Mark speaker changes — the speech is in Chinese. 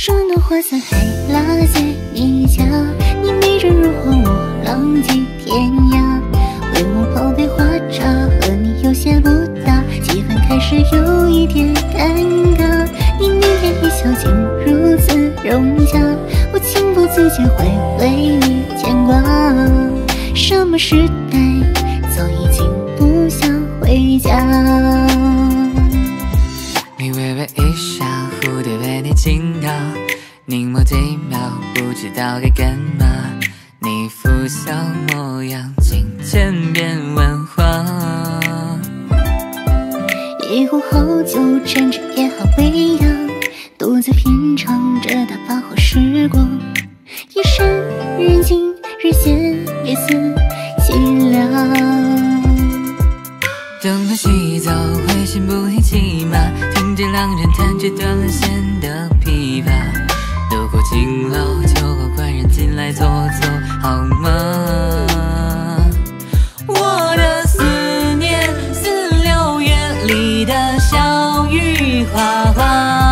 Speaker 1: 顺路花伞还拉在你家，你美人如花，我浪迹天涯。为我泡杯花茶，和你有些不搭，气氛开始有一点尴尬。你腼腆一笑，竟如此融洽，我情不自禁会为你牵挂。什么时代，早已经不想回家。
Speaker 2: 你微微一笑，蝴蝶被你惊到，凝眸几秒，不知道该干嘛。你拂晓模样，镜前变文化。
Speaker 1: 一壶好酒，趁着夜好微扬，独自品尝着它发后时光。夜深人静，日渐夜思凄凉。
Speaker 2: 等他洗澡，会心不一骑马，听见两人弹着断了弦的琵琶。路过敬老，酒后官人进来坐坐好吗？我的思念似六月里的小雨哗哗。